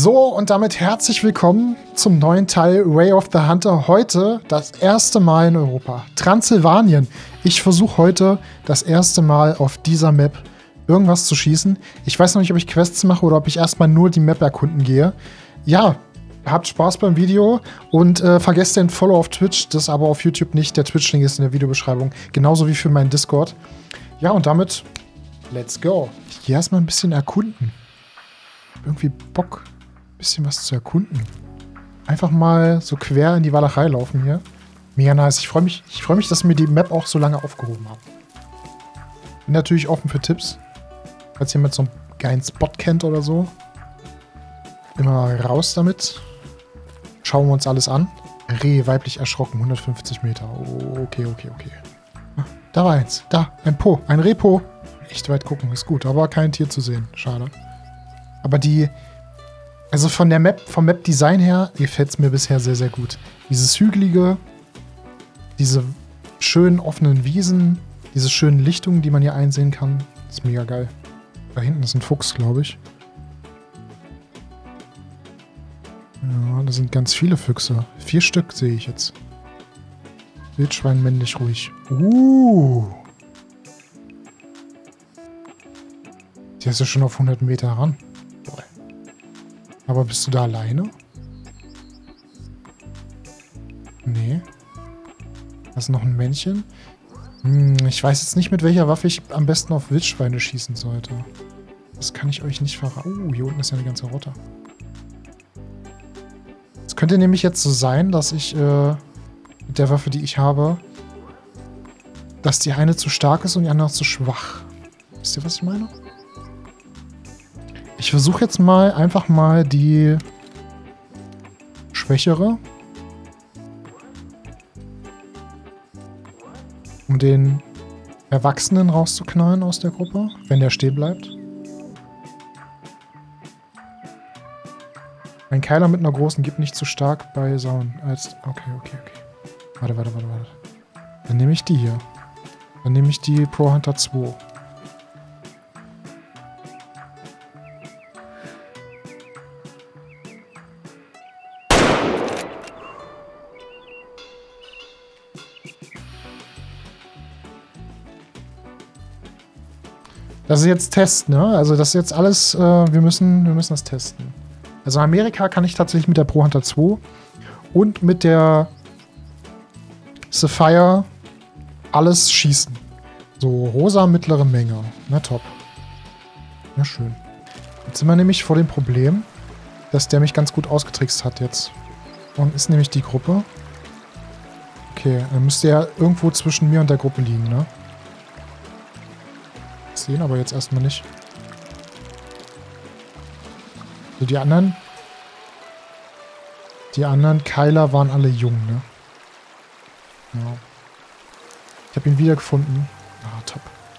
So, und damit herzlich willkommen zum neuen Teil Way of the Hunter. Heute das erste Mal in Europa. Transsilvanien. Ich versuche heute das erste Mal auf dieser Map irgendwas zu schießen. Ich weiß noch nicht, ob ich Quests mache oder ob ich erstmal nur die Map erkunden gehe. Ja, habt Spaß beim Video und vergesst den Follow auf Twitch, das aber auf YouTube nicht. Der Twitch-Link ist in der Videobeschreibung. Genauso wie für meinen Discord. Ja, und damit, let's go. Ich gehe erstmal ein bisschen erkunden. Irgendwie Bock, ein bisschen was zu erkunden. Einfach mal so quer in die Walachei laufen hier. Mega nice. Ich freue mich, dass mir die Map auch so lange aufgehoben hat. Bin natürlich offen für Tipps. Falls jemand so einen geilen Spot kennt oder so. Immer raus damit. Schauen wir uns alles an. Reh, weiblich erschrocken, 150 Meter. Okay. Da war eins. Da, ein Po. Ein Rehpo. Echt weit gucken, ist gut. Aber kein Tier zu sehen. Schade. Aber also vom Map-Design her gefällt es mir bisher sehr, sehr gut. Dieses Hügelige, diese schönen offenen Wiesen, diese schönen Lichtungen, die man hier einsehen kann, ist mega geil. Da hinten ist ein Fuchs, glaube ich. Ja, da sind ganz viele Füchse. 4 Stück sehe ich jetzt. Wildschwein männlich ruhig. Der ist ja schon auf 100 Meter ran. Aber bist du da alleine? Nee. Da ist noch ein Männchen. Ich weiß jetzt nicht, mit welcher Waffe ich am besten auf Wildschweine schießen sollte. Das kann ich euch nicht verraten. Hier unten ist ja eine ganze Rotte. Es könnte nämlich jetzt so sein, dass ich mit der Waffe, die ich habe, dass die eine zu stark ist und die andere zu schwach. Wisst ihr, was ich meine? Ich versuche jetzt mal einfach mal die schwächere, um den Erwachsenen rauszuknallen aus der Gruppe, wenn der stehen bleibt. Ein Keiler mit einer großen gibt nicht zu stark bei Sauen. Okay. Warte. Dann nehme ich die hier. Dann nehme ich die Pro Hunter 2. Das ist jetzt Test, ne? Also das ist jetzt alles, wir müssen das testen. Also Amerika kann ich tatsächlich mit der Pro Hunter 2 und mit der Sapphire alles schießen. So rosa mittlere Menge. Na top. Na schön. Jetzt sind wir nämlich vor dem Problem, dass der mich ganz gut ausgetrickst hat jetzt. Und ist nämlich die Gruppe. Okay, dann müsste er irgendwo zwischen mir und der Gruppe liegen, ne? Sehen, aber jetzt erstmal nicht. So, die anderen Keiler waren alle jung, ne? Ja. Ich habe ihn wiedergefunden. Ah, top.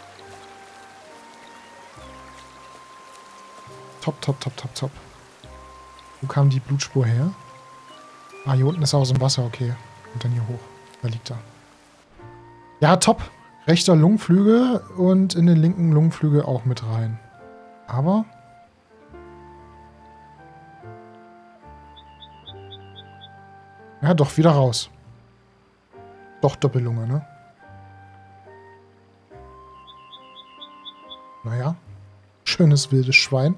Top. Wo kam die Blutspur her? Ah, hier unten ist er aus dem Wasser, okay. Und dann hier hoch. Da liegt er. Ja, top. Rechter Lungenflügel und in den linken Lungenflügel auch mit rein. Aber... ja, doch, wieder raus. Doch Doppellunge, ne? Naja. Schönes wildes Schwein.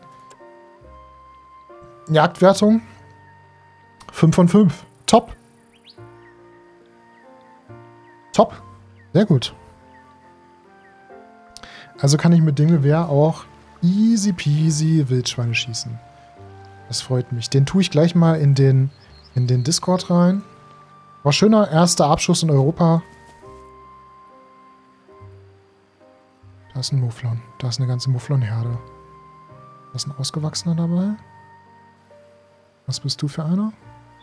Jagdwertung. 5 von 5. Top. Top. Sehr gut. Also kann ich mit dem Gewehr auch easy peasy Wildschweine schießen. Das freut mich. Den tue ich gleich mal in den Discord rein. War schöner erster Abschuss in Europa. Da ist ein Mufflon. Da ist eine ganze Mufflon-Herde. Da ist ein Ausgewachsener dabei. Was bist du für einer?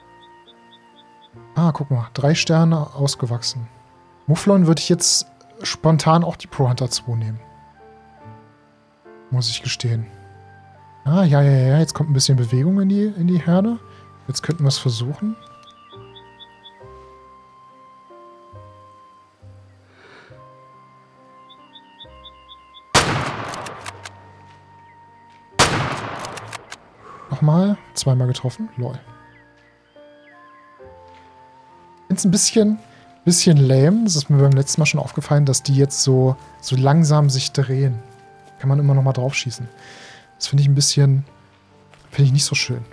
Ah, guck mal. 3 Sterne ausgewachsen. Mufflon würde ich jetzt spontan auch die Pro Hunter 2 nehmen. Muss ich gestehen. Ah, ja. Jetzt kommt ein bisschen Bewegung in die Herde. Jetzt könnten wir es versuchen. Nochmal. zweimal getroffen. Lol. Ich finde es ein bisschen lame. Das ist mir beim letzten Mal schon aufgefallen, dass die jetzt so langsam sich drehen. Kann man immer noch mal drauf schießen. Das finde ich finde ich nicht so schön.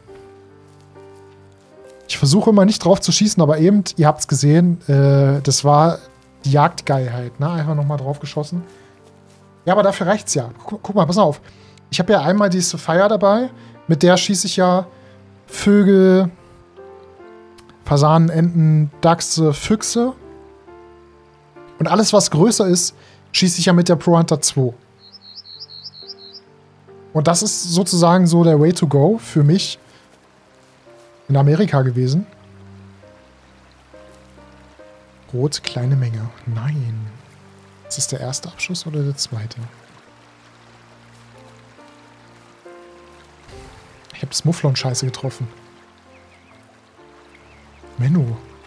Ich versuche immer nicht drauf zu schießen, aber eben, ihr habt es gesehen, das war die Jagdgeilheit, ne? Einfach nochmal drauf geschossen. Ja, aber dafür reicht's ja. Guck mal, pass auf. Ich habe ja einmal diese Fire dabei, mit der schieße ich ja Vögel, Fasanen, Enten, Dachse, Füchse. Und alles, was größer ist, schieße ich ja mit der Pro Hunter 2. Und das ist sozusagen so der Way to go für mich in Amerika gewesen. Rot, kleine Menge. Nein. Ist das der erste Abschuss oder der zweite? Ich habe das Mufflon-Scheiße getroffen. Menno.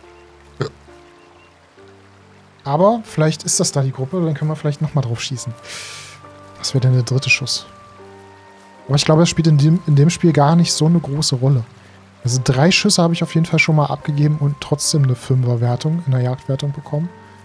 Aber vielleicht ist das da die Gruppe, dann können wir vielleicht nochmal drauf schießen. Was wäre denn der dritte Schuss? Aber ich glaube, das spielt in dem Spiel gar nicht so eine große Rolle. Also 3 Schüsse habe ich auf jeden Fall schon mal abgegeben und trotzdem eine 5er-Wertung in der Jagdwertung bekommen.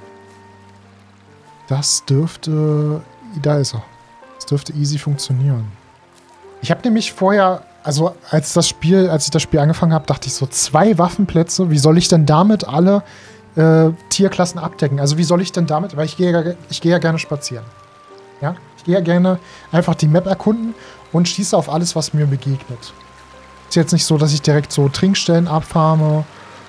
Das dürfte... Da ist er. Das dürfte easy funktionieren. Ich habe nämlich vorher... Also als ich das Spiel angefangen habe, dachte ich so, 2 Waffenplätze, wie soll ich denn damit alle Tierklassen abdecken? Also wie soll ich denn damit... Weil ich gehe ja gerne spazieren. Ja? Ich gehe ja gerne einfach die Map erkunden und schieße auf alles, was mir begegnet. Ist jetzt nicht so, dass ich direkt so Trinkstellen abfarme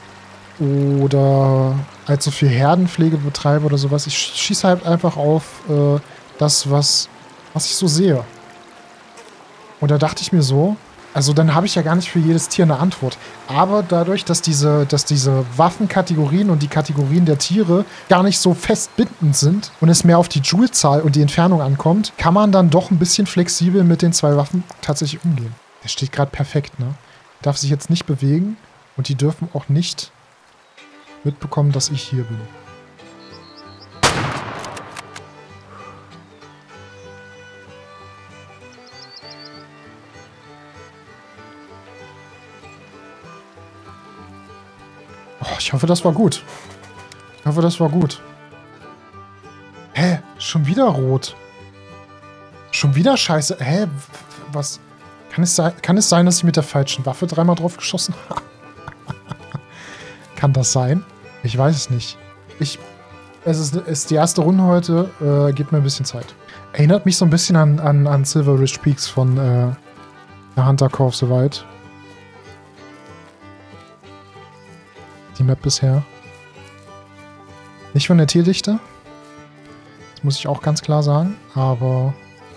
oder allzu viel Herdenpflege betreibe oder sowas. Ich schieße halt einfach auf das, was ich so sehe. Und da dachte ich mir so, also dann habe ich ja gar nicht für jedes Tier eine Antwort. Aber dadurch, dass diese Waffenkategorien und die Kategorien der Tiere gar nicht so festbindend sind und es mehr auf die Joule-Zahl und die Entfernung ankommt, kann man dann doch ein bisschen flexibel mit den 2 Waffen tatsächlich umgehen. Der steht gerade perfekt, ne? Darf sich jetzt nicht bewegen und die dürfen auch nicht mitbekommen, dass ich hier bin. Oh, ich hoffe, das war gut. Ich hoffe, das war gut. Hä? Schon wieder rot? Schon wieder scheiße? Hä? Was? Kann es sein, dass ich mit der falschen Waffe 3-mal drauf geschossen habe? Kann das sein? Ich weiß es nicht. Es ist die erste Runde heute. Gibt mir ein bisschen Zeit. Erinnert mich so ein bisschen an Silver Ridge Peaks von der Hunter Corps soweit. Die Map bisher. Nicht von der Tierdichte. Das muss ich auch ganz klar sagen. Aber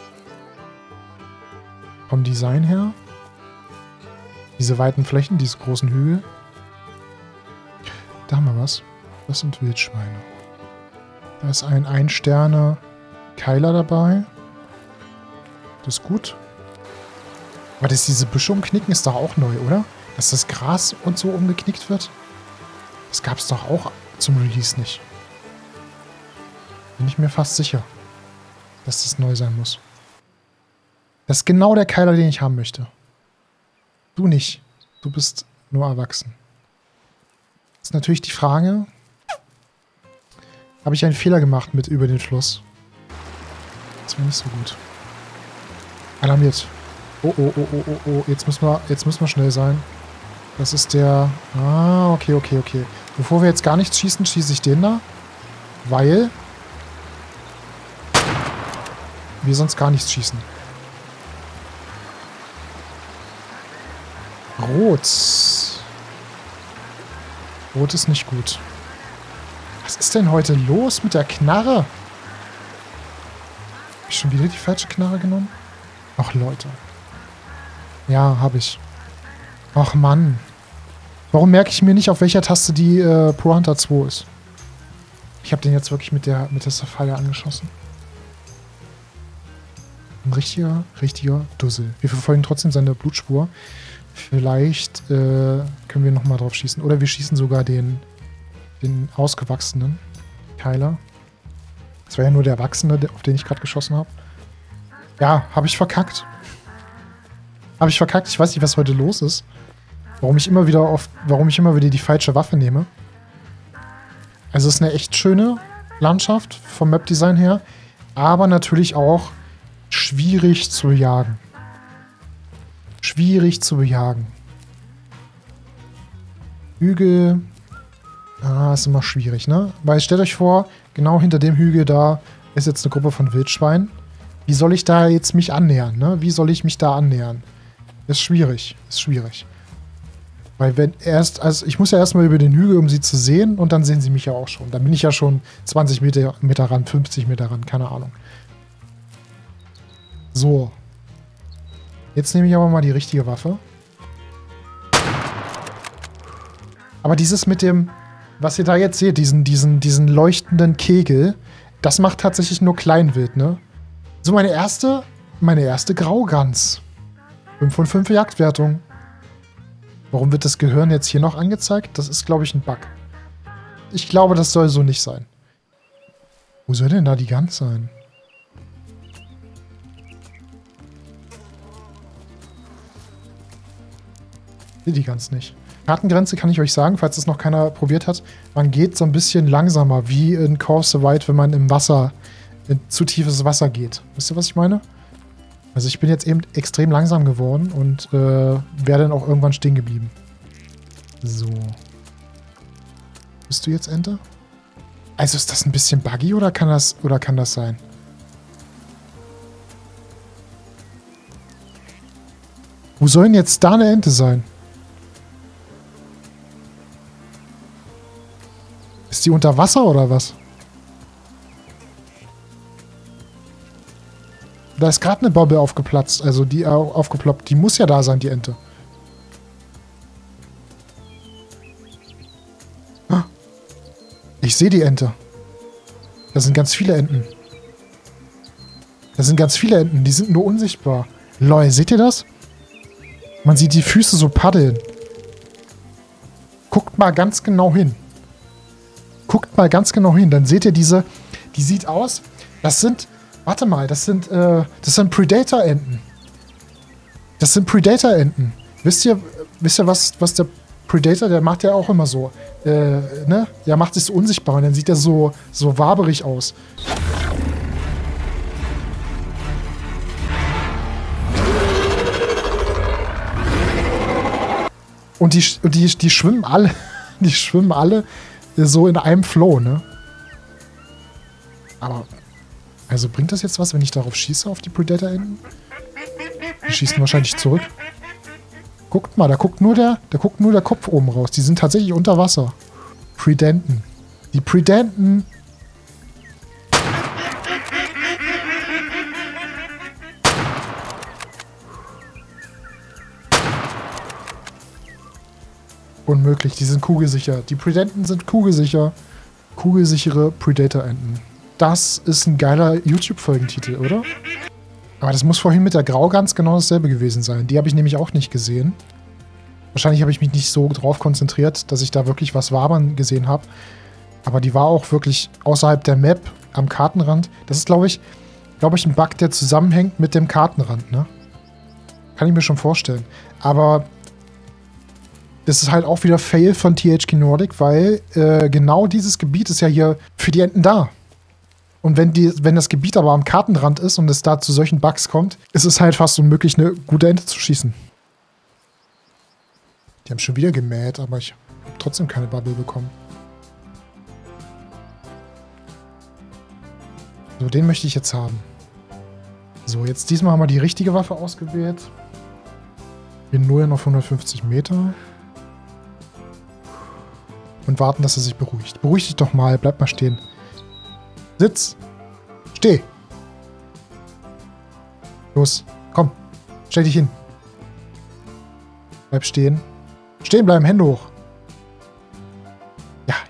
vom Design her. Diese weiten Flächen, diese großen Hügel. Da haben wir was. Das sind Wildschweine. Da ist ein 1-Sterne-Keiler dabei. Das ist gut. Aber dass diese Büsche umknicken, ist doch auch neu, oder? Dass das Gras und so umgeknickt wird? Das gab es doch auch zum Release nicht. Bin ich mir fast sicher, dass das neu sein muss. Das ist genau der Keiler, den ich haben möchte. Du nicht. Du bist nur erwachsen. Ist natürlich die Frage, habe ich einen Fehler gemacht mit über den Fluss? Das wäre nicht so gut. Alarmiert. Oh, oh, oh, oh, oh, oh. Jetzt müssen wir schnell sein. Das ist der... Ah, okay, okay, okay. Bevor wir jetzt gar nichts schießen, schieße ich den da. Weil wir sonst gar nichts schießen. Rot. Rot ist nicht gut. Was ist denn heute los mit der Knarre? Hab ich schon wieder die falsche Knarre genommen? Ach, Leute. Ja, habe ich. Ach, Mann. Warum merke ich mir nicht, auf welcher Taste die Pro Hunter 2 ist? Ich habe den jetzt wirklich mit der Sapphire angeschossen. Ein richtiger Dussel. Wir verfolgen trotzdem seine Blutspur. Vielleicht können wir nochmal drauf schießen. Oder wir schießen sogar den ausgewachsenen Keiler. Das war ja nur der Erwachsene, auf den ich gerade geschossen habe. Ja, habe ich verkackt. Habe ich verkackt. Ich weiß nicht, was heute los ist. Warum ich immer wieder die falsche Waffe nehme. Also es ist eine echt schöne Landschaft vom Map-Design her. Aber natürlich auch schwierig zu bejagen. Schwierig zu bejagen. Hügel. Ah, ist immer schwierig, ne? Weil stellt euch vor, genau hinter dem Hügel da ist jetzt eine Gruppe von Wildschweinen. Wie soll ich da jetzt mich annähern, ne? Wie soll ich mich da annähern? Ist schwierig. Ist schwierig. Weil also ich muss ja erstmal über den Hügel, um sie zu sehen, und dann sehen sie mich ja auch schon. Dann bin ich ja schon 20 Meter ran, 50 Meter ran, keine Ahnung. So. Jetzt nehme ich aber mal die richtige Waffe. Aber dieses mit dem, was ihr da jetzt seht, diesen leuchtenden Kegel, das macht tatsächlich nur Kleinwild, ne? So, meine erste Graugans. 5 von 5 Jagdwertung. Warum wird das Gehirn jetzt hier noch angezeigt? Das ist, glaube ich, ein Bug. Ich glaube, das soll so nicht sein. Wo soll denn da die Gans sein? Ich sehe die Gans nicht. Kartengrenze kann ich euch sagen, falls das noch keiner probiert hat. Man geht so ein bisschen langsamer, wie in Call of the Wild, wenn man im Wasser, in zu tiefes Wasser geht. Wisst ihr, was ich meine? Also ich bin jetzt eben extrem langsam geworden und wäre dann auch irgendwann stehen geblieben. So. Bist du jetzt Ente? Also ist das ein bisschen buggy oder kann das sein? Wo soll denn jetzt da eine Ente sein? Ist die unter Wasser oder was? Da ist gerade eine Bobbe aufgeplatzt, also die aufgeploppt. Die muss ja da sein, die Ente. Ah. Ich sehe die Ente. Da sind ganz viele Enten. Da sind ganz viele Enten, die sind nur unsichtbar. Lol, seht ihr das? Man sieht die Füße so paddeln. Guckt mal ganz genau hin. Guckt mal ganz genau hin, dann seht ihr diese, die sieht aus, das sind, warte mal, das sind Predator-Enten. Das sind Predator-Enten. Wisst ihr, was der Predator, der macht ja auch immer so, ne? Der macht sich so unsichtbar und dann sieht er so waberig aus. Und die schwimmen alle, so in einem Flow, ne? Aber, also bringt das jetzt was, wenn ich darauf schieße, auf die Predator-Enten? Die schießen wahrscheinlich zurück. Guckt mal, da guckt nur der Kopf oben raus. Die sind tatsächlich unter Wasser. Predenten. Die Predenten. Unmöglich, die sind kugelsicher. Die Predenten sind kugelsicher. Kugelsichere Predator-Enten. Das ist ein geiler YouTube-Folgentitel, oder? Aber das muss vorhin mit der Graugans genau dasselbe gewesen sein. Die habe ich nämlich auch nicht gesehen. Wahrscheinlich habe ich mich nicht so drauf konzentriert, dass ich da wirklich was wabern gesehen habe. Aber die war auch wirklich außerhalb der Map am Kartenrand. Das ist, glaube ich, ein Bug, der zusammenhängt mit dem Kartenrand, ne? Kann ich mir schon vorstellen. Aber das ist halt auch wieder Fail von THQ Nordic, weil genau dieses Gebiet ist ja hier für die Enten da. Und wenn das Gebiet aber am Kartenrand ist und es da zu solchen Bugs kommt, ist es halt fast unmöglich, eine gute Ente zu schießen. Die haben schon wieder gemäht, aber ich habe trotzdem keine Bubble bekommen. So, den möchte ich jetzt haben. So, jetzt diesmal haben wir die richtige Waffe ausgewählt. Wir nur auf 150 Meter. Und warten, dass er sich beruhigt. Beruhig dich doch mal, bleib mal stehen. Sitz. Steh. Los, komm. Stell dich hin. Bleib stehen. Stehen bleiben, Hände hoch. Ja.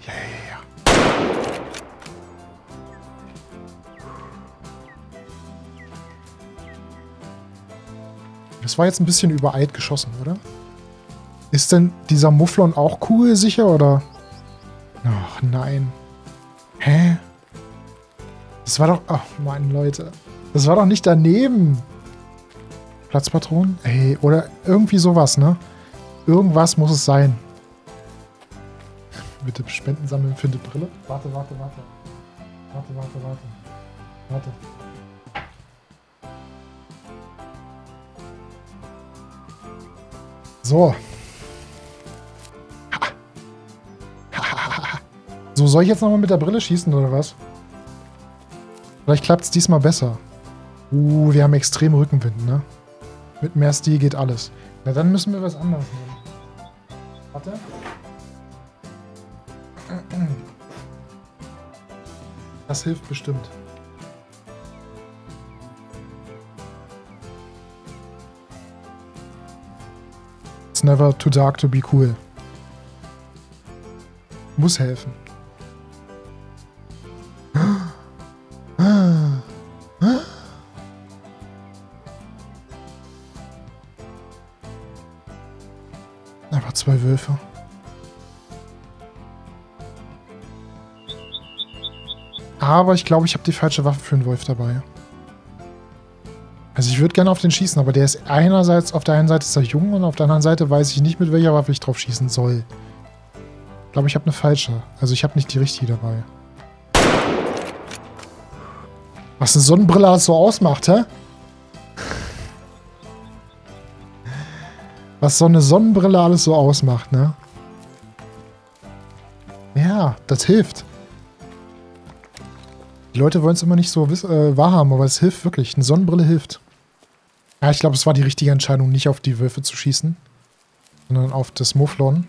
Das war jetzt ein bisschen übereilt geschossen, oder? Ist denn dieser Mufflon auch kugelsicher, oder? Ach, nein. Hä? Das war doch... Ach, Mann, Leute. Das war doch nicht daneben. Platzpatronen? Ey, oder irgendwie sowas, ne? Irgendwas muss es sein. Bitte Spenden sammeln für die Brille. Warte. Warte. So. So, soll ich jetzt nochmal mit der Brille schießen, oder was? Vielleicht klappt es diesmal besser. Wir haben extrem Rückenwind, ne? Mit mehr Stil geht alles. Na, dann müssen wir was anderes nehmen. Warte. Das hilft bestimmt. It's never too dark to be cool. Muss helfen. Einfach 2 Wölfe. Aber ich glaube, ich habe die falsche Waffe für einen Wolf dabei. Also ich würde gerne auf den schießen, aber der ist einerseits, auf der einen Seite ist er jung und auf der anderen Seite weiß ich nicht, mit welcher Waffe ich drauf schießen soll. Ich glaube, ich habe eine falsche. Also ich habe nicht die richtige dabei. Was eine Sonnenbrille alles so ausmacht, hä? Was so eine Sonnenbrille alles so ausmacht, ne? Ja, das hilft. Die Leute wollen es immer nicht so wahrhaben, aber es hilft wirklich. Eine Sonnenbrille hilft. Ja, ich glaube, es war die richtige Entscheidung, nicht auf die Wölfe zu schießen, sondern auf das Mouflon.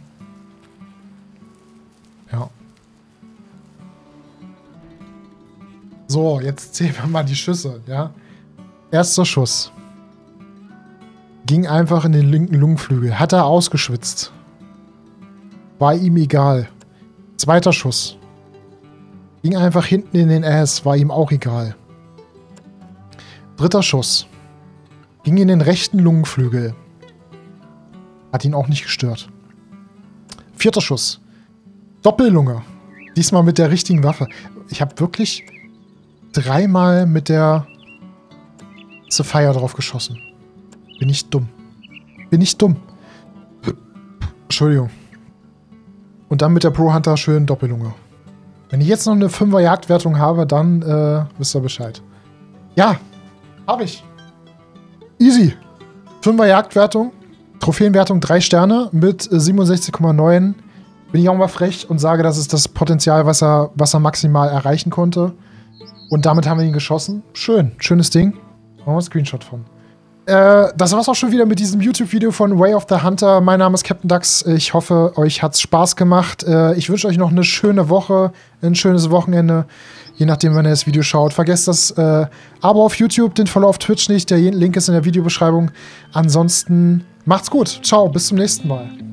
Ja. So, jetzt zählen wir mal die Schüsse, ja. Erster Schuss. Ging einfach in den linken Lungenflügel. Hat er ausgeschwitzt. War ihm egal. Zweiter Schuss. Ging einfach hinten in den Ass. War ihm auch egal. Dritter Schuss. Ging in den rechten Lungenflügel. Hat ihn auch nicht gestört. Vierter Schuss. Doppellunge. Diesmal mit der richtigen Waffe. Ich habe wirklich 3-mal mit der Sapphire drauf geschossen. Bin ich dumm. Bin ich dumm. Entschuldigung. Und dann mit der Pro Hunter schön Doppellunge. Wenn ich jetzt noch eine 5er Jagdwertung habe, dann wisst ihr Bescheid. Ja, habe ich. Easy. 5er Jagdwertung. Trophäenwertung 3 Sterne mit 67,9. Bin ich auch mal frech und sage, das ist das Potenzial, was er maximal erreichen konnte. Und damit haben wir ihn geschossen. Schön. Schönes Ding. Machen wir einen Screenshot von. Das war's auch schon wieder mit diesem YouTube-Video von Way of the Hunter. Mein Name ist Captain Dax. Ich hoffe, euch hat's Spaß gemacht. Ich wünsche euch noch eine schöne Woche, ein schönes Wochenende, je nachdem, wann ihr das Video schaut. Vergesst das Abo auf YouTube, den Follow auf Twitch nicht. Der Link ist in der Videobeschreibung. Ansonsten macht's gut. Ciao, bis zum nächsten Mal.